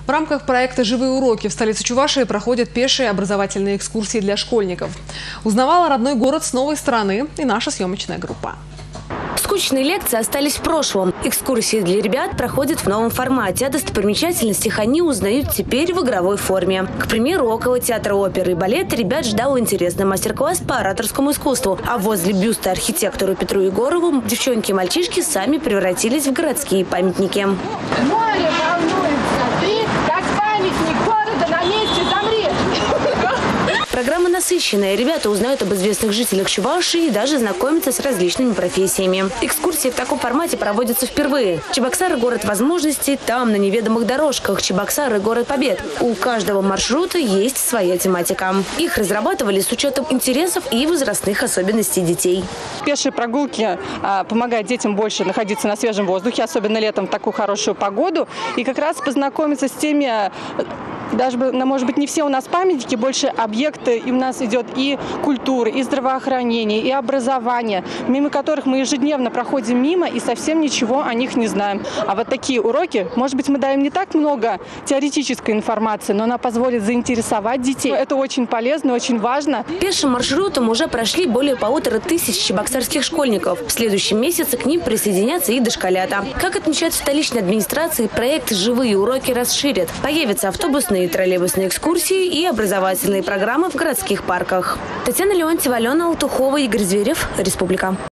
В рамках проекта «Живые уроки» в столице Чувашии проходят пешие образовательные экскурсии для школьников. Узнавала родной город с новой стороны и наша съемочная группа. Скучные лекции остались в прошлом. Экскурсии для ребят проходят в новом формате. О достопримечательностях они узнают теперь в игровой форме. К примеру, около театра оперы и балета ребят ждал интересный мастер-класс по ораторскому искусству. А возле бюста архитектору Петру Егорову девчонки и мальчишки сами превратились в городские памятники. Море волнуется, ты как памятник города на месте замри. Программа насыщенная. Ребята узнают об известных жителях Чувашии и даже знакомятся с различными профессиями. Экскурсии в таком формате проводятся впервые. Чебоксары – город возможностей, там, на неведомых дорожках. Чебоксары – город побед. У каждого маршрута есть своя тематика. Их разрабатывали с учетом интересов и возрастных особенностей детей. Пешие прогулки помогают детям больше находиться на свежем воздухе, особенно летом в такую хорошую погоду. И как раз познакомиться с теми, даже, может быть, не все у нас памятники, больше объекты, и у нас идет и культура, и здравоохранение, и образование, мимо которых мы ежедневно проходим мимо и совсем ничего о них не знаем. А вот такие уроки, может быть, мы даем не так много теоретической информации, но она позволит заинтересовать детей. Это очень полезно, очень важно. Пешим маршрутом уже прошли более 1500 чебоксарских школьников. В следующем месяце к ним присоединятся и дошколята. Как отмечают в столичной администрации, проект «Живые уроки» расширят. Появятся автобусные и троллейбусные экскурсии и образовательные программы в городских парках. Татьяна Леонтьева, Алена Алтухова, Игорь Зверев, Республика.